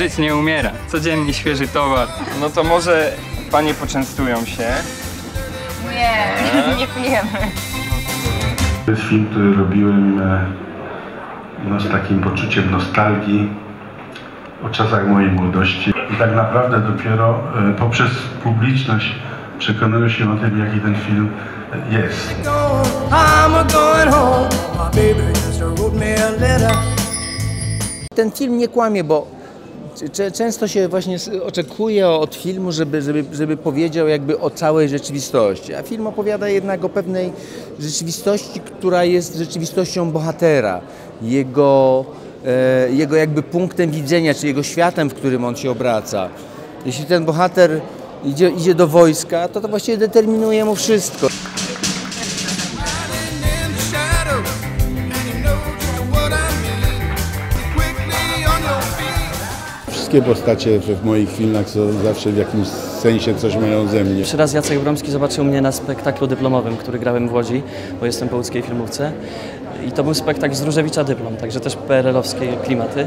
Żyć nie umiera. Codziennie świeży towar. No to może panie poczęstują się? Nie, nie pijemy. To jest film, który robiłem z takim poczuciem nostalgii o czasach mojej młodości. I tak naprawdę dopiero poprzez publiczność przekonuję się o tym, jaki ten film jest. Ten film nie kłamie, bo często się właśnie oczekuje od filmu, żeby powiedział jakby o całej rzeczywistości, a film opowiada jednak o pewnej rzeczywistości, która jest rzeczywistością bohatera, jego jakby punktem widzenia, czy jego światem, w którym on się obraca. Jeśli ten bohater idzie do wojska, to właściwie determinuje mu wszystko. Wszystkie postacie w moich filmach są zawsze w jakimś sensie coś mają ze mnie. Pierwszy raz Jacek Bromski zobaczył mnie na spektaklu dyplomowym, który grałem w Łodzi, bo jestem po łódzkiej filmówce. I to był spektakl z Różewicza Dyplom, także też PRL-owskie klimaty.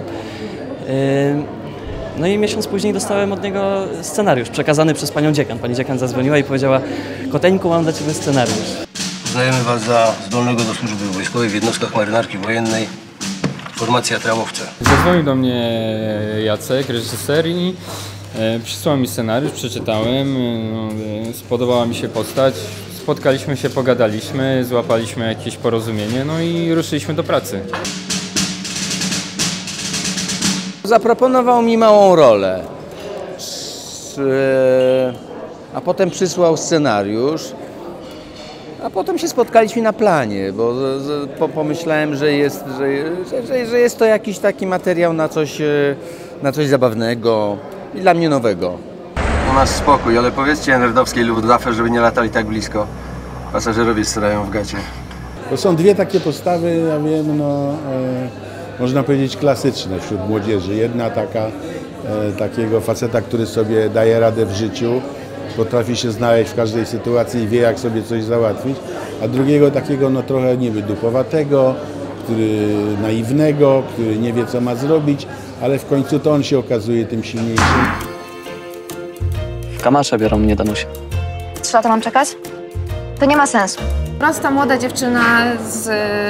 No i miesiąc później dostałem od niego scenariusz przekazany przez panią dziekan. Pani dziekan zadzwoniła i powiedziała: Koteńku, mam dla ciebie scenariusz. Uznajemy was za zdolnego do służby wojskowej w jednostkach marynarki wojennej. Formacja Trawowce. Zadzwonił do mnie Jacek, reżyser, i przysłał mi scenariusz, przeczytałem, spodobała mi się postać, spotkaliśmy się, pogadaliśmy, złapaliśmy jakieś porozumienie, no i ruszyliśmy do pracy. Zaproponował mi małą rolę, a potem przysłał scenariusz, a potem się spotkaliśmy na planie, bo pomyślałem, że jest to jakiś taki materiał na coś zabawnego i dla mnie nowego. U nas spokój, ale powiedzcie nerdowskiej Luftwaffe, żeby nie latali tak blisko. Pasażerowie starają w gacie. To są dwie takie postawy, ja wiem, można powiedzieć klasyczne wśród młodzieży. Jedna takiego faceta, który sobie daje radę w życiu, potrafi się znaleźć w każdej sytuacji i wie, jak sobie coś załatwić, a drugiego takiego trochę duchowatego, naiwnego, który nie wie, co ma zrobić, ale w końcu to on się okazuje tym silniejszym. W Kamasze biorą mnie Danusia. 3 lata mam czekać? To nie ma sensu. Prosta, młoda dziewczyna z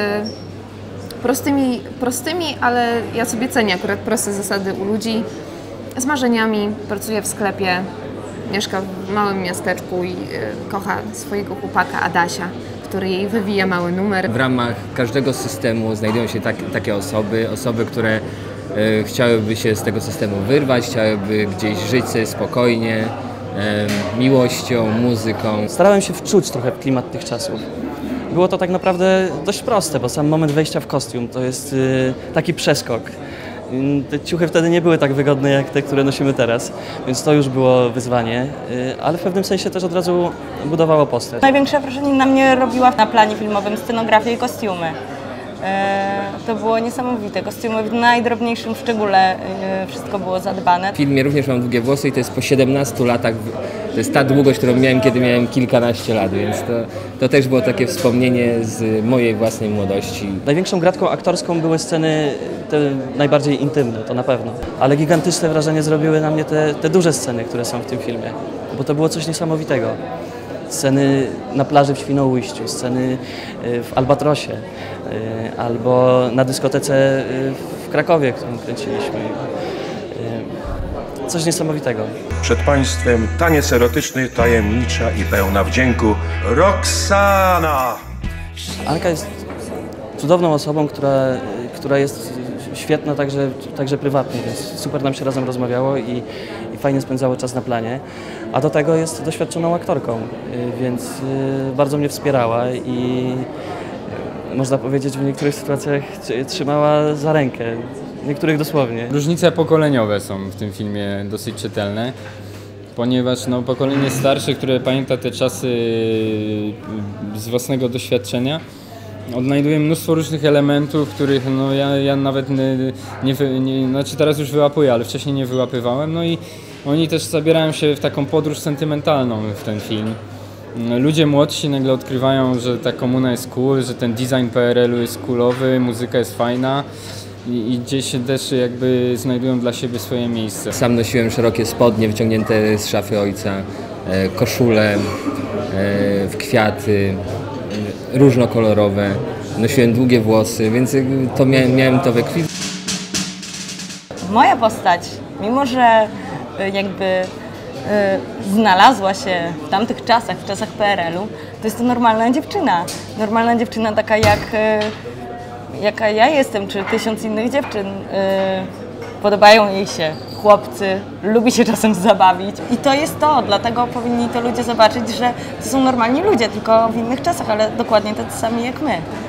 prostymi, ale ja sobie cenię akurat proste zasady u ludzi, z marzeniami, pracuje w sklepie, mieszka w małym miasteczku i kocha swojego chłopaka Adasia, który jej wywija mały numer. W ramach każdego systemu znajdują się takie osoby, które chciałyby się z tego systemu wyrwać, chciałyby gdzieś żyć sobie spokojnie, miłością, muzyką. Starałem się wczuć trochę w klimat tych czasów. Było to tak naprawdę dość proste, bo sam moment wejścia w kostium to jest taki przeskok. Te ciuchy wtedy nie były tak wygodne jak te, które nosimy teraz, więc to już było wyzwanie, ale w pewnym sensie też od razu budowało postać. Największe wrażenie na mnie robiła na planie filmowym scenografia i kostiumy. To było niesamowite. Kostiumy w najdrobniejszym szczególe, wszystko było zadbane. W filmie również mam długie włosy i to jest po 17 latach, to jest ta długość, którą miałem, kiedy miałem kilkanaście lat, więc to też było takie wspomnienie z mojej własnej młodości. Największą gratką aktorską były sceny te najbardziej intymne, to na pewno. Ale gigantyczne wrażenie zrobiły na mnie te duże sceny, które są w tym filmie, bo to było coś niesamowitego. Sceny na plaży w Świnoujściu, sceny w Albatrosie, albo na dyskotece w Krakowie, którą kręciliśmy. Coś niesamowitego. Przed Państwem taniec erotyczny, tajemnicza i pełna wdzięku Roxana! Anka jest cudowną osobą, która jest świetna także prywatnie, więc super nam się razem rozmawiało i fajnie spędzało czas na planie. A do tego jest doświadczoną aktorką, więc bardzo mnie wspierała i można powiedzieć, w niektórych sytuacjach trzymała za rękę, w niektórych dosłownie. Różnice pokoleniowe są w tym filmie dosyć czytelne, ponieważ pokolenie starsze, które pamięta te czasy z własnego doświadczenia, odnajduje mnóstwo różnych elementów, których ja nawet znaczy teraz już wyłapuję, ale wcześniej nie wyłapywałem. No i oni też zabierają się w taką podróż sentymentalną w ten film. Ludzie młodsi nagle odkrywają, że ta komuna jest cool, że ten design PRL-u jest coolowy, muzyka jest fajna. i gdzieś też jakby znajdują dla siebie swoje miejsce. Sam nosiłem szerokie spodnie wyciągnięte z szafy ojca, koszule w kwiaty, różnokolorowe. Nosiłem długie włosy, więc to miałem to we krwi. Moja postać, mimo że jakby znalazła się w tamtych czasach, w czasach PRL-u, to jest to normalna dziewczyna. Normalna dziewczyna taka jaka ja jestem, czy 1000 innych dziewczyn. Podobają jej się chłopcy, lubi się czasem zabawić i to jest to, dlatego powinni to ludzie zobaczyć, że to są normalni ludzie, tylko w innych czasach, ale dokładnie tacy sami jak my.